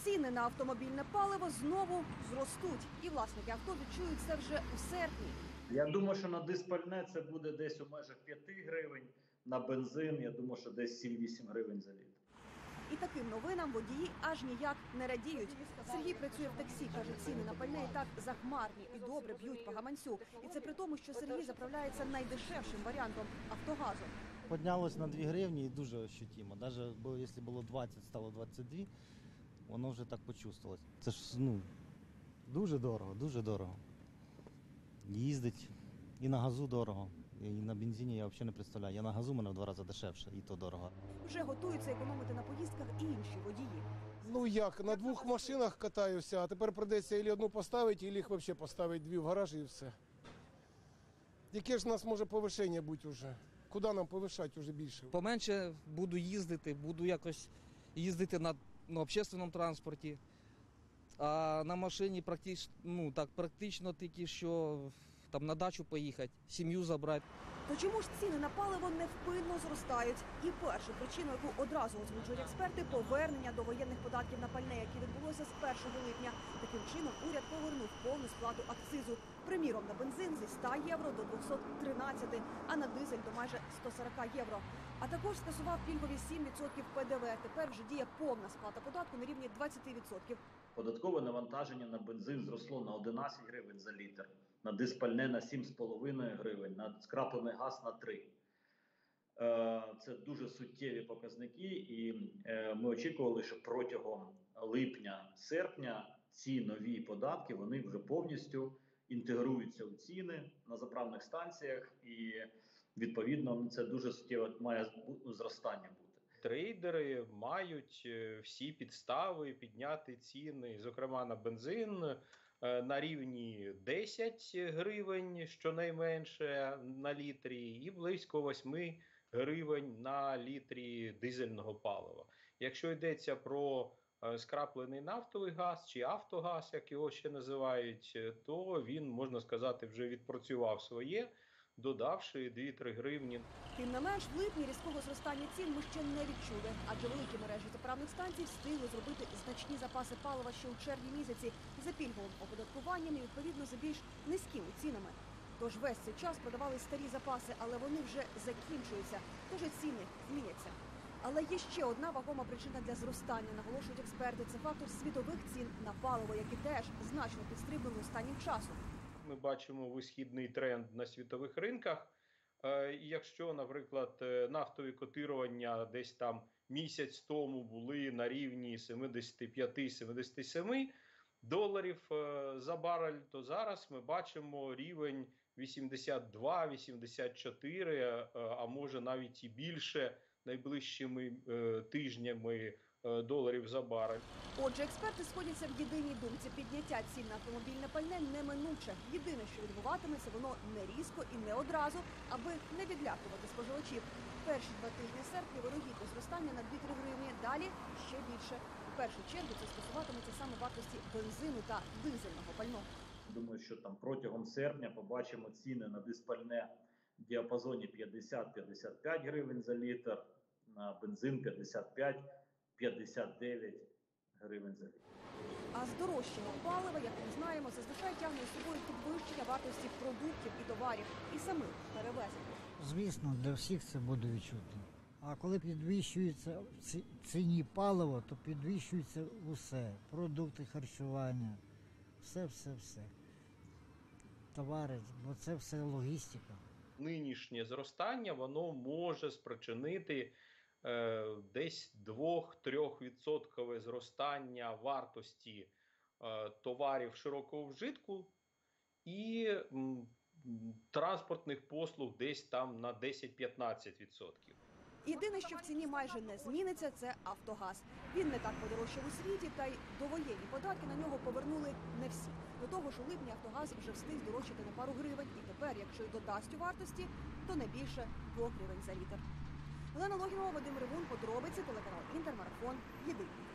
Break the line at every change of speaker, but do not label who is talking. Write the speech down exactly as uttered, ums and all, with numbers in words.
Ціни на автомобільне паливо знову зростуть. І власники авто відчують це вже у серпні.
Я думаю, що на диспальне це буде десь у межах п'яти гривень, на бензин, я думаю, що десь сім-вісім гривень за літр.
І таким новинам водії аж ніяк не радіють. Сергій працює в таксі, каже, ціни на пальне і так захмарні і добре б'ють по гаманцю. І це при тому, що Сергій заправляється найдешевшим варіантом – «Автогазом».
Поднялось на дві гривні і дуже ощутимо. Навіть якщо було двадцять, стало двадцять дві, воно вже так почувствувалось. Це ж ну, дуже дорого, дуже дорого. Їздить і на газу дорого, і на бензині я взагалі не представляю. Я на газу, мене в два рази дешевше, і то дорого.
Вже готуються економити на поїздках і інші водії.
Ну як, на двох машинах катаюся, а тепер прийдеться або одну поставити, або їх взагалі поставити дві в гараж і все. Яке ж у нас може повишення бути вже? Куди нам повишати вже більше?
Поменше буду їздити, буду якось їздити на, на общественному транспорті. А на машині практично, ну, так, практично тільки що там, на дачу поїхати, сім'ю забрати.
То чому ж ціни на паливо невпинно зростають? І першу причину, яку одразу озвучують експерти – повернення до воєнних податків на пальне, яке відбулося з першого липня. Таким чином уряд повернув повну сплату акцизу. Приміром, на бензин зі ста євро до двохсот тринадцяти, а на дизель до майже ста сорока євро. А також скасував пільгові сім відсотків Пе Де Ве. Тепер вже діє повна сплата податку на рівні двадцяти відсотків.
Податкове навантаження на бензин зросло на одинадцять гривень за літр, на диспальне на сім з половиною гривень, на скраплений газ на три. Це дуже суттєві показники, і ми очікували, що протягом липня-серпня ці нові податки вони вже повністю інтегруються у ціни на заправних станціях, і відповідно це дуже суттєво має зростання бути.
Трейдери мають всі підстави підняти ціни, зокрема на бензин, на рівні десять гривень щонайменше на літрі і близько восьми гривень на літрі дизельного палива. Якщо йдеться про скраплений нафтовий газ чи автогаз, як його ще називають, то він, можна сказати, вже відпрацював своє, додавши дві-три гривні.
Тим не менш, в липні різкого зростання цін ми ще не відчули, адже великі мережі заправних станцій встигли зробити значні запаси палива ще у червні місяці за пільговим оподаткуванням і, відповідно, за більш низькими цінами. Тож весь цей час продавали старі запаси, але вони вже закінчуються, тож і ціни зміняться. Але є ще одна вагома причина для зростання, наголошують експерти. Це фактор світових цін на паливо, які теж значно підстрибнули останнім часом.
Ми бачимо висхідний тренд на світових ринках. Якщо, наприклад, нафтові котирування десь там місяць тому були на рівні сімдесят п'ять - сімдесят сім доларів за барель, то зараз ми бачимо рівень вісімдесят два - вісімдесят чотири, а може навіть і більше найближчими тижнями доларів за барель.
Отже, експерти сходяться в єдиній думці. Підняття цін на автомобільне пальне неминуче. Єдине, що відбуватиметься, воно не різко і не одразу, аби не відлякувати споживачів. Перші два тижні серпня вирогідне зростання на дві-три гривні, далі ще більше. В першу чергу це стосуватиметься саме вартості бензину та дизельного пального.
Думаю, що там протягом серпня побачимо ціни на диспальне в діапазоні п'ятдесят - п'ятдесят п'ять гривень за літр, на бензин п'ятдесят п'ять - п'ятдесят дев'ять гривень за літр.
А здорожчання палива, як ми знаємо, зазвичай тягне з собою підвищення вартості продуктів і товарів, і самих перевезень.
Звісно, для всіх це буде відчутно. А коли підвищується в ціні паливо, то підвищується усе. Продукти харчування, все-все-все. Товари, бо це все логістика.
Нинішнє зростання, воно може спричинити е, десь два-три відсотки зростання вартості е, товарів широкого вжитку і м, транспортних послуг десь там на десять-п'ятнадцять відсотків.
Єдине, що в ціні майже не зміниться, це автогаз. Він не так подорожчав у світі, та й довоєнні податки на нього повернули не всі. До того ж, у липні автогаз вже встиг здорожчати на пару гривень. І тепер, якщо й додасть у вартості, то не більше двох гривень за літр. Олена Логінова, Вадим Ревун, подробиці, телеканал Інтермарафон, єдиний.